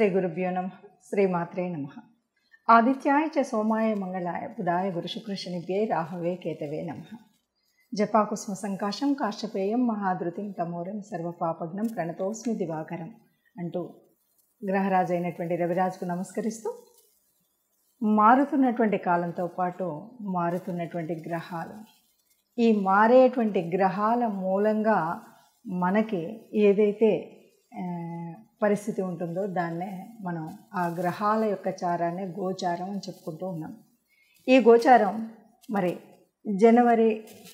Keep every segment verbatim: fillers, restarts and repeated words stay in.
శ్రీ గురుభ్యో నమః. శ్రీమాత్రే నమః. ఆదిత్యాయ చ సోమాయ మంగళాయ బుధాయ గురుశుక్రశనిభ్యే రాహవే కేతవే నమః. జపాకుస్మ సంకాశం కాశ్యపేయం మహాధృతిం తమోరం సర్వపాపగ్నం ప్రణతోస్మి దివాకరం అంటూ గ్రహరాజు అయినటువంటి రవిరాజుకు నమస్కరిస్తూ, మారుతున్నటువంటి కాలంతో పాటు మారుతున్నటువంటి గ్రహాలు, ఈ మారేటువంటి గ్రహాల మూలంగా మనకి ఏదైతే పరిస్థితి ఉంటుందో దాన్నే మనం ఆ గ్రహాల యొక్క చారాన్ని గోచారం అని చెప్పుకుంటూ ఉన్నాం. ఈ గోచారం మరి జనవరి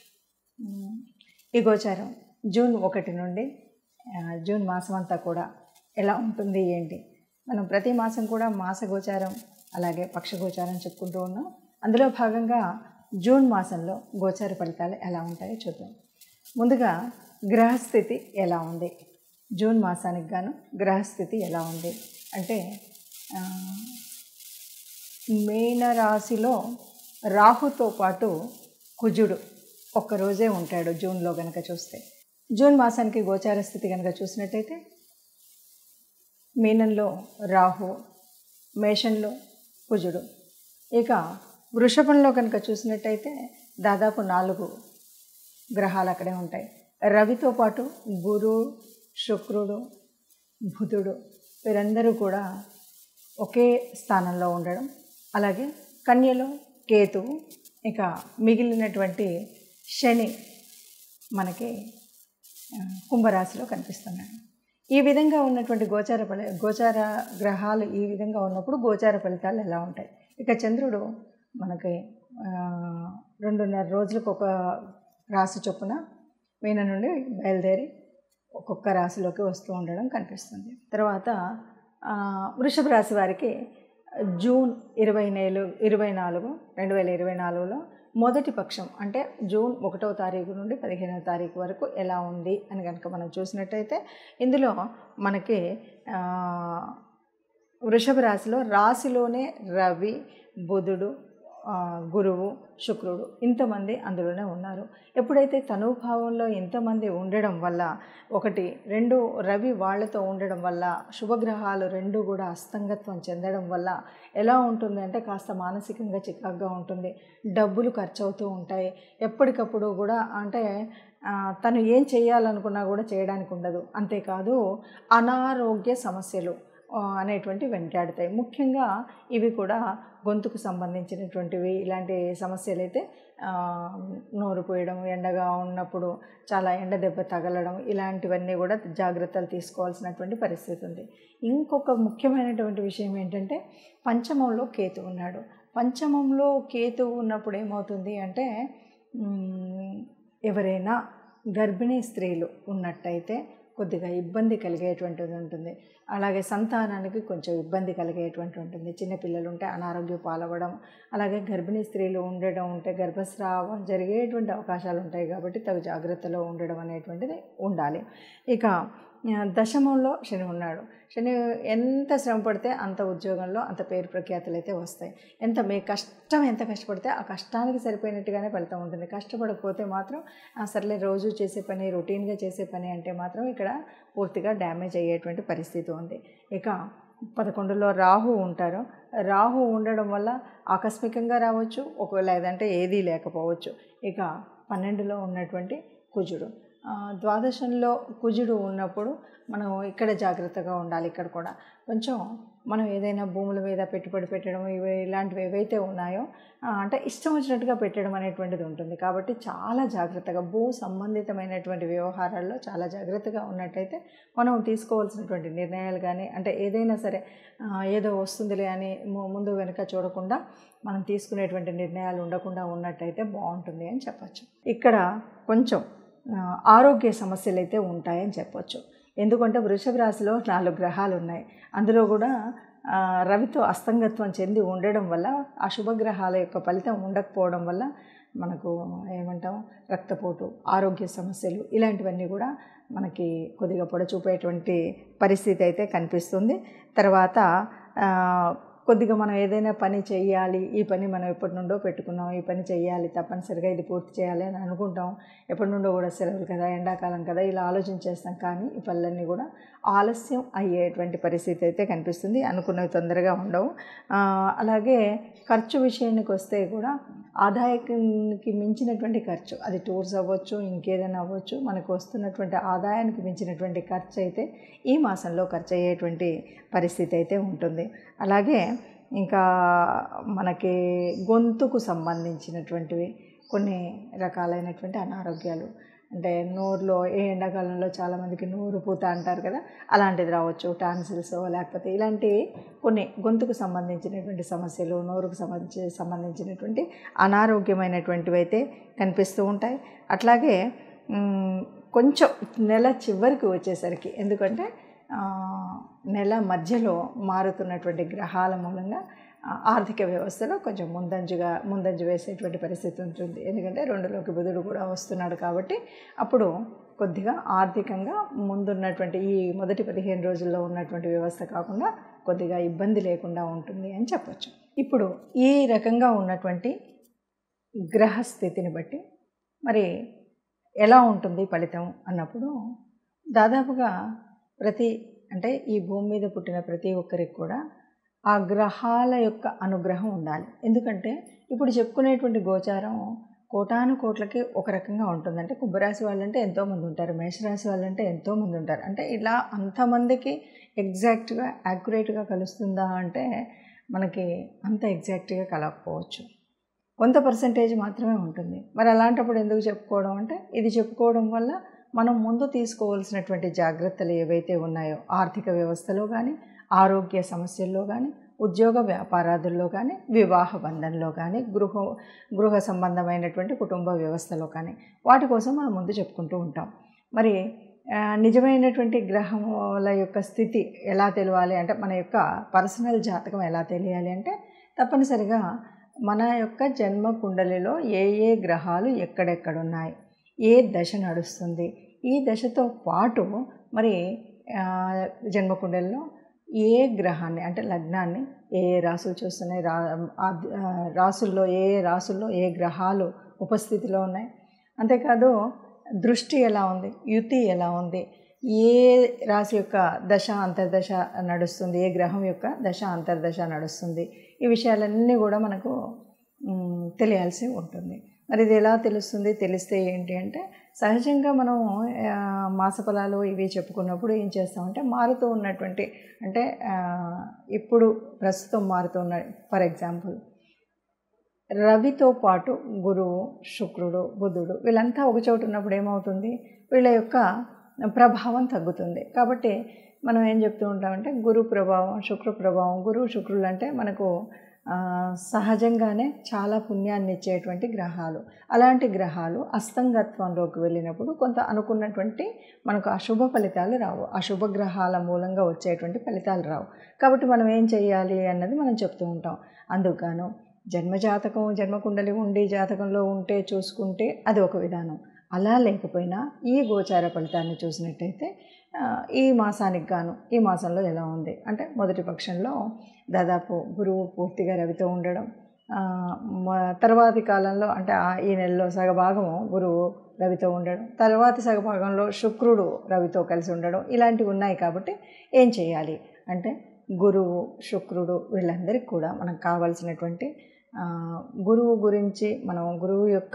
ఈ గోచారం జూన్ ఒకటి నుండి జూన్ మాసం అంతా కూడా ఎలా ఉంటుంది ఏంటి, మనం ప్రతి మాసం కూడా మాస గోచారం అలాగే పక్ష గోచారం చెప్పుకుంటూ ఉన్నాం. అందులో భాగంగా జూన్ మాసంలో గోచార ఫలితాలు ఎలా ఉంటాయో చూద్దాం. ముందుగా గ్రహస్థితి ఎలా ఉంది, జూన్ మాసానికి గాను గ్రహస్థితి ఎలా ఉంది అంటే, మీనరాశిలో రాహుతో పాటు కుజుడు ఒక్కరోజే ఉంటాడు జూన్లో కనుక చూస్తే. జూన్ మాసానికి గోచార స్థితి కనుక చూసినట్టయితే మీనంలో రాహు, మేషంలో కుజుడు. ఇక వృషభంలో కనుక చూసినట్టయితే దాదాపు నాలుగు గ్రహాలు అక్కడే ఉంటాయి. రవితో పాటు గురు, శుక్రుడు, బుధుడు వీరందరూ కూడా ఒకే స్థానంలో ఉండడం, అలాగే కన్యలో కేతువు, ఇక మిగిలినటువంటి శని మనకి కుంభరాశిలో కనిపిస్తున్నాడు. ఈ విధంగా ఉన్నటువంటి గోచార ఫలి గోచార గ్రహాలు ఈ విధంగా ఉన్నప్పుడు గోచార ఫలితాలు ఎలా ఉంటాయి. ఇక చంద్రుడు మనకి రెండున్నర రోజులకు ఒక రాశి చొప్పున మీన నుండి బయలుదేరి ఒక్కొక్క రాశిలోకి వస్తూ ఉండడం కనిపిస్తుంది. తర్వాత వృషభ రాశి వారికి జూన్ ఇరవై నేలు ఇరవై నాలుగు రెండు వేల ఇరవై నాలుగులో మొదటి పక్షం అంటే జూన్ ఒకటవ తారీఖు నుండి పదిహేనవ తారీఖు వరకు ఎలా ఉంది అని కనుక మనం చూసినట్టయితే, ఇందులో మనకి వృషభ రాశిలో రాశిలోనే రవి, బుధుడు, గురువు, శుక్రుడు ఇంతమంది అందులోనే ఉన్నారు. ఎప్పుడైతే తనుభావంలో ఇంతమంది ఉండడం వల్ల, ఒకటి రెండు రవి వాళ్ళతో ఉండడం వల్ల శుభగ్రహాలు రెండు కూడా అస్తంగత్వం చెందడం వల్ల ఎలా ఉంటుంది అంటే కాస్త మానసికంగా చికాగ్గా ఉంటుంది, డబ్బులు ఖర్చు అవుతూ ఉంటాయి. ఎప్పటికప్పుడు కూడా అంటే తను ఏం చేయాలనుకున్నా కూడా చేయడానికి ఉండదు. అంతేకాదు అనారోగ్య సమస్యలు అనేటువంటి వెంటాడుతాయి. ముఖ్యంగా ఇవి కూడా గొంతుకు సంబంధించినటువంటివి. ఇలాంటి సమస్యలు అయితే నోరు పోయడం, ఎండగా ఉన్నప్పుడు చాలా ఎండ దెబ్బ తగలడం, ఇలాంటివన్నీ కూడా జాగ్రత్తలు తీసుకోవాల్సినటువంటి పరిస్థితి ఉంది. ఇంకొక ముఖ్యమైనటువంటి విషయం ఏంటంటే, పంచమంలో కేతు ఉన్నాడు. పంచమంలో కేతు ఉన్నప్పుడు ఏమవుతుంది అంటే, ఎవరైనా గర్భిణీ స్త్రీలు ఉన్నట్టయితే కొద్దిగా ఇబ్బంది కలిగేటువంటిది ఉంటుంది. అలాగే సంతానానికి కొంచెం ఇబ్బంది కలిగేటువంటి ఉంటుంది. చిన్నపిల్లలు ఉంటే అనారోగ్య పాలవడం, అలాగే గర్భిణీ స్త్రీలు ఉండడం ఉంటే గర్భస్రావం జరిగేటువంటి అవకాశాలు ఉంటాయి. కాబట్టి తగు జాగ్రత్తలో ఉండడం అనేటువంటిది ఉండాలి. ఇక దశమంలో శని ఉన్నాడు. శని ఎంత శ్రమ పడితే అంత ఉద్యోగంలో అంత పేరు ప్రఖ్యాతులు అయితే వస్తాయి. ఎంత మీ కష్టం ఎంత కష్టపడితే ఆ కష్టానికి సరిపోయినట్టుగానే ఫలితం ఉంటుంది. కష్టపడకపోతే మాత్రం సర్లే రోజు చేసే పని, రొటీన్గా చేసే పని అంటే మాత్రం ఇక్కడ పూర్తిగా డ్యామేజ్ అయ్యేటువంటి పరిస్థితి ఉంది. ఇక పదకొండులో రాహు ఉంటారు. రాహు ఉండడం వల్ల ఆకస్మికంగా రావచ్చు, ఒకవేళ ఏదంటే ఏదీ లేకపోవచ్చు. ఇక పన్నెండులో ఉన్నటువంటి కుజుడు, ద్వాదశంలో కుజుడు ఉన్నప్పుడు మనం ఇక్కడ జాగ్రత్తగా ఉండాలి. ఇక్కడ కూడా కొంచెం మనం ఏదైనా భూముల మీద పెట్టుబడి పెట్టడం ఇవి ఇలాంటివి ఏవైతే ఉన్నాయో అంటే ఇష్టం వచ్చినట్టుగా పెట్టడం అనేటువంటిది ఉంటుంది. కాబట్టి చాలా జాగ్రత్తగా భూ సంబంధితమైనటువంటి వ్యవహారాల్లో చాలా జాగ్రత్తగా ఉన్నట్టయితే మనం తీసుకోవాల్సినటువంటి నిర్ణయాలు కానీ అంటే ఏదైనా సరే ఏదో వస్తుందిలే అని ముందు వెనుక చూడకుండా మనం తీసుకునేటువంటి నిర్ణయాలు ఉండకుండా ఉన్నట్టయితే బాగుంటుంది అని చెప్పచ్చు. ఇక్కడ కొంచెం ఆరోగ్య సమస్యలు అయితే ఉంటాయని చెప్పొచ్చు. ఎందుకంటే వృషభ రాశిలో నాలుగు గ్రహాలు ఉన్నాయి. అందులో కూడా రవితో అస్తంగత్వం చెంది ఉండడం వల్ల ఆ శుభగ్రహాల యొక్క ఫలితం ఉండకపోవడం వల్ల మనకు ఏమంటాం రక్తపోటు, ఆరోగ్య సమస్యలు ఇలాంటివన్నీ కూడా మనకి కొద్దిగా పొడచూపేటువంటి పరిస్థితి అయితే కనిపిస్తుంది. తర్వాత కొద్దిగా మనం ఏదైనా పని చేయాలి, ఈ పని మనం ఎప్పటి నుండో పెట్టుకున్నాం, ఈ పని చేయాలి తప్పనిసరిగా ఇది పూర్తి చేయాలి అని అనుకుంటాం. ఎప్పటి నుండో కూడా సెలవులు కదా, ఎండాకాలం కదా, ఇలా ఆలోచించేస్తాం. కానీ ఈ పనులన్నీ కూడా ఆలస్యం అయ్యేటువంటి పరిస్థితి అయితే కనిపిస్తుంది. అనుకున్నవి తొందరగా ఉండవు. అలాగే ఖర్చు విషయానికి వస్తే కూడా ఆదాయానికి మించినటువంటి ఖర్చు, అది టూర్స్ అవ్వచ్చు, ఇంకేదైనా అవ్వచ్చు, మనకు వస్తున్నటువంటి ఆదాయానికి మించినటువంటి ఖర్చు అయితే ఈ మాసంలో ఖర్చు అయ్యేటువంటి పరిస్థితి అయితే ఉంటుంది. అలాగే ఇంకా మనకి గొంతుకు సంబంధించినటువంటివి కొన్ని రకాలైనటువంటి అనారోగ్యాలు, అంటే నోరులో ఏ ఎండాకాలంలో చాలామందికి నోరు పూత అంటారు కదా, అలాంటిది రావచ్చు. టాన్సిల్స్ లేకపోతే ఇలాంటి కొన్ని గొంతుకు సంబంధించినటువంటి సమస్యలు, నోరుకు సంబంధించి సంబంధించినటువంటి అనారోగ్యమైనటువంటివి అయితే కనిపిస్తూ ఉంటాయి. అట్లాగే కొంచెం నెల చివరికి వచ్చేసరికి, ఎందుకంటే నెల మధ్యలో మారుతున్నటువంటి గ్రహాల మూలంగా ఆర్థిక వ్యవస్థలో కొంచెం ముందంజుగా ముందంజు వేసేటువంటి పరిస్థితి ఉంటుంది. ఎందుకంటే రెండులోకి బుధుడు కూడా వస్తున్నాడు కాబట్టి అప్పుడు కొద్దిగా ఆర్థికంగా ముందున్నటువంటి ఈ మొదటి పదిహేను రోజుల్లో ఉన్నటువంటి వ్యవస్థ కాకుండా కొద్దిగా ఇబ్బంది లేకుండా ఉంటుంది అని చెప్పచ్చు. ఇప్పుడు ఈ రకంగా ఉన్నటువంటి గ్రహస్థితిని బట్టి మరి ఎలా ఉంటుంది ఫలితం అన్నప్పుడు, దాదాపుగా ప్రతి అంటే ఈ భూమి మీద పుట్టిన ప్రతి ఒక్కరికి కూడా ఆ గ్రహాల యొక్క అనుగ్రహం ఉండాలి. ఎందుకంటే ఇప్పుడు చెప్పుకునేటువంటి గోచారం కోటాను కోట్లకి ఒక రకంగా ఉంటుంది. అంటే కుంభరాశి వాళ్ళంటే ఎంతోమంది ఉంటారు, మేషరాశి వాళ్ళంటే ఎంతోమంది ఉంటారు. అంటే ఇలా అంతమందికి ఎగ్జాక్ట్గా యాక్యురేట్గా కలుస్తుందా అంటే మనకి అంత ఎగ్జాక్ట్గా కలగకపోవచ్చు, కొంత పర్సంటేజ్ మాత్రమే ఉంటుంది. మరి అలాంటప్పుడు ఎందుకు చెప్పుకోవడం అంటే, ఇది చెప్పుకోవడం వల్ల మనం ముందు తీసుకోవాల్సినటువంటి జాగ్రత్తలు ఏవైతే ఉన్నాయో ఆర్థిక వ్యవస్థలో కానీ, ఆరోగ్య సమస్యల్లో కానీ, ఉద్యోగ వ్యాపారాదుల్లో కానీ, వివాహ బంధంలో కానీ, గృహ గృహ సంబంధమైనటువంటి కుటుంబ వ్యవస్థలో కానీ, వాటి కోసం మనం ముందు చెప్పుకుంటూ ఉంటాం. మరి నిజమైనటువంటి గ్రహముల యొక్క స్థితి ఎలా తెలియాలి అంటే, మన యొక్క పర్సనల్ జాతకం ఎలా తెలియాలి అంటే, తప్పనిసరిగా మన యొక్క జన్మ కుండలిలో ఏ ఏ గ్రహాలు ఎక్కడెక్కడున్నాయి, ఏ దశ నడుస్తుంది, ఈ దశతో పాటు మరి జన్మకుండలిలో ఏ గ్రహాన్ని అంటే లగ్నాన్ని ఏ ఏ రాసులు చూస్తున్నాయి, రా రాసుల్లో ఏ ఏ రాసుల్లో ఏ గ్రహాలు ఉపస్థితిలో ఉన్నాయి, అంతేకాదు దృష్టి ఎలా ఉంది, యుతి ఎలా ఉంది, ఏ రాశి యొక్క దశ అంతర్దశ నడుస్తుంది, ఏ గ్రహం యొక్క దశ అంతర్దశ నడుస్తుంది, ఈ విషయాలన్నీ కూడా మనకు తెలియాల్సి ఉంటుంది. మరి ఇది ఎలా తెలుస్తుంది, తెలిస్తే ఏంటి అంటే, సహజంగా మనం మాసఫలాలు ఇవి చెప్పుకున్నప్పుడు ఏం చేస్తామంటే, మారుతూ ఉన్నటువంటి అంటే ఇప్పుడు ప్రస్తుతం మారుతూ ఉన్న, ఫర్ ఎగ్జాంపుల్ రవితో పాటు గురువు, శుక్రుడు, బుధుడు వీళ్ళంతా ఒక చోట ఉన్నప్పుడు ఏమవుతుంది, వీళ్ళ యొక్క ప్రభావం తగ్గుతుంది. కాబట్టి మనం ఏం చెప్తూ ఉంటామంటే, గురు ప్రభావం, శుక్ర ప్రభావం, గురువు శుక్రులు అంటే మనకు సహజంగానే చాలా పుణ్యాన్ని ఇచ్చేటువంటి గ్రహాలు. అలాంటి గ్రహాలు అస్తంగత్వంలోకి వెళ్ళినప్పుడు కొంత అనుకున్నటువంటి మనకు అశుభ ఫలితాలు రావు, అశుభ గ్రహాల మూలంగా వచ్చేటువంటి ఫలితాలు రావు. కాబట్టి మనం ఏం చేయాలి అన్నది మనం చెప్తూ ఉంటాం. అందుకుగాను జన్మజాతకం జన్మకుండలి ఉండి జాతకంలో ఉంటే చూసుకుంటే అది ఒక విధానం. అలా లేకపోయినా ఈ గోచార ఫలితాన్ని చూసినట్టయితే ఈ మాసానికి గాను ఈ మాసంలో ఎలా ఉంది అంటే, మొదటి పక్షంలో దాదాపు గురువు పూర్తిగా రవితో ఉండడం, తర్వాతి కాలంలో అంటే ఈ నెలలో సగభాగము గురువు రవితో ఉండడం, తర్వాతి సగభాగంలో శుక్రుడు రవితో కలిసి ఉండడం, ఇలాంటివి ఉన్నాయి. కాబట్టి ఏం చేయాలి అంటే, గురువు శుక్రుడు వీళ్ళందరికీ కూడా మనకు కావాల్సినటువంటి గురువు గురించి మనం గురువు యొక్క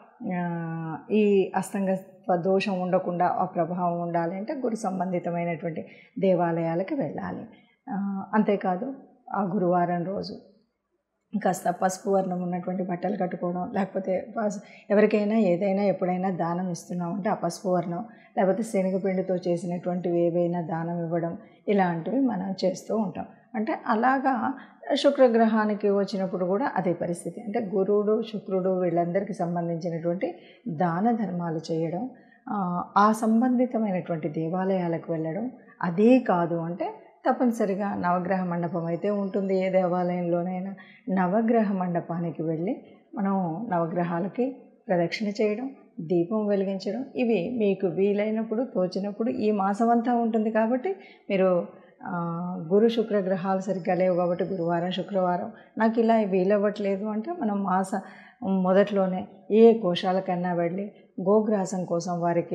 ఈ అస్తంగత్వ దోషం ఉండకుండా ఆ ప్రభావం ఉండాలి అంటే గురు సంబంధితమైనటువంటి దేవాలయాలకు వెళ్ళాలి. అంతేకాదు ఆ గురువారం రోజు కాస్త పసుపు వర్ణం ఉన్నటువంటి బట్టలు కట్టుకోవడం, లేకపోతే ఎవరికైనా ఏదైనా ఎప్పుడైనా దానం ఇస్తున్నామంటే ఆ పసుపు వర్ణం, లేకపోతే శనగపిండితో చేసినటువంటివి ఏవైనా దానం ఇవ్వడం, ఇలాంటివి మనం చేస్తూ ఉంటాం. అంటే అలాగా శుక్రగ్రహానికి వచ్చినప్పుడు కూడా అదే పరిస్థితి. అంటే గురువుడు శుక్రుడు వీళ్ళందరికీ సంబంధించినటువంటి దాన ధర్మాలు చేయడం, ఆ సంబంధితమైనటువంటి దేవాలయాలకు వెళ్ళడం. అదే కాదు అంటే తప్పనిసరిగా నవగ్రహ మండపం అయితే ఉంటుంది ఏ దేవాలయంలోనైనా, నవగ్రహ మండపానికి వెళ్ళి మనం నవగ్రహాలకి ప్రదక్షిణ చేయడం, దీపం వెలిగించడం, ఇవి మీకు వీలైనప్పుడు తోచినప్పుడు ఈ మాసం అంతా ఉంటుంది. కాబట్టి మీరు గురు శుక్ర గ్రహాలు సరిగ్గా లేవు కాబట్టి గురువారం శుక్రవారం నాకు ఇలా వీలవ్వట్లేదు అంటే మనం మాస మొదట్లోనే ఏ కోశాలకన్నా వెళ్ళి గోగ్రాసం కోసం వారికి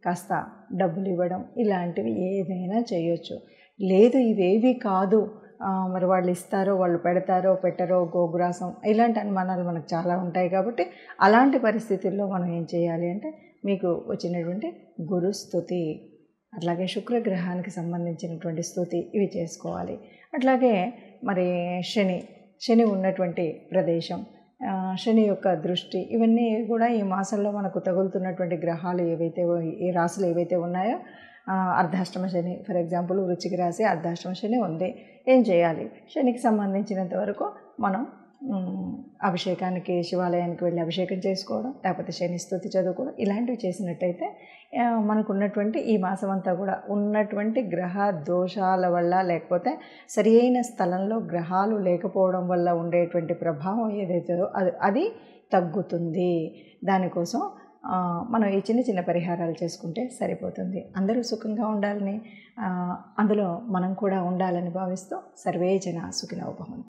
కాస్త డబ్బులు ఇవ్వడం ఇలాంటివి ఏదైనా చేయొచ్చు. లేదు ఇవేవి కాదు, మరి వాళ్ళు ఇస్తారో వాళ్ళు పెడతారో పెట్టరో గోగ్రాసం ఇలాంటి అనుమానాలు మనకు చాలా ఉంటాయి. కాబట్టి అలాంటి పరిస్థితుల్లో మనం ఏం చేయాలి అంటే మీకు వచ్చినటువంటి గురు స్తుతి, అట్లాగే శుక్రగ్రహానికి సంబంధించినటువంటి స్తుతి ఇవి చేసుకోవాలి. అట్లాగే మరి శని శని ఉన్నటువంటి ప్రదేశం, శని యొక్క దృష్టి ఇవన్నీ కూడా ఈ మాసంలో మనకు తగులుతున్నటువంటి గ్రహాలు ఏవైతే ఈ రాశులు ఏవైతే ఉన్నాయో, అర్ధాష్టమ శని ఫర్ ఎగ్జాంపుల్ వృశ్చిక రాశి అర్ధాష్టమ శని ఉంది. ఏం చేయాలి? శనికి సంబంధించినంత వరకు మనం అభిషేకానికి శివాలయానికి వెళ్ళి అభిషేకం చేసుకోవడం, లేకపోతే శని స్తుతి చదువుకోవడం ఇలాంటివి చేసినట్టయితే మనకు ఉన్నటువంటి ఈ మాసం అంతా కూడా ఉన్నటువంటి గ్రహ దోషాల వల్ల, లేకపోతే సరి అయిన స్థలంలో గ్రహాలు లేకపోవడం వల్ల ఉండేటువంటి ప్రభావం ఏదైతుందో అది అది తగ్గుతుంది. దానికోసం మనం ఈ చిన్న చిన్న పరిహారాలు చేసుకుంటే సరిపోతుంది. అందరూ సుఖంగా ఉండాలని, అందులో మనం కూడా ఉండాలని భావిస్తూ సర్వే జనా సుఖినో భవంతు.